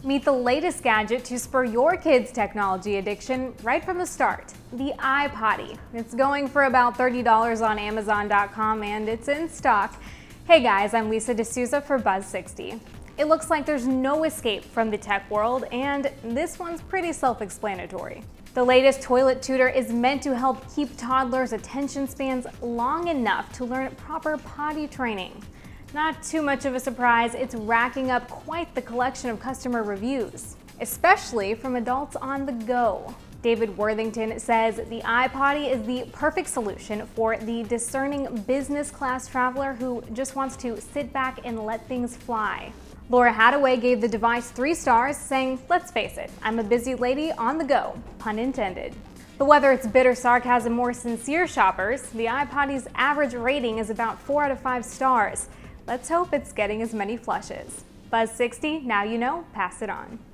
Meet the latest gadget to spur your kids' technology addiction right from the start, the iPotty. It's going for about $30 on Amazon.com and it's in stock. Hey guys, I'm Lisa D'Souza for Buzz60. It looks like there's no escape from the tech world, and this one's pretty self-explanatory. The latest toilet tutor is meant to help keep toddlers' attention spans long enough to learn proper potty training. Not too much of a surprise, it's racking up quite the collection of customer reviews, especially from adults on the go. David Worthington says the iPotty is the perfect solution for the discerning business class traveler who just wants to sit back and let things fly. Laura Hadaway gave the device 3 stars, saying, "Let's face it, I'm a busy lady on the go," pun intended. But whether it's bitter sarcasm or sincere shoppers, the iPotty's average rating is about 4 out of 5 stars. Let's hope it's getting as many flushes. Buzz60, now you know, pass it on.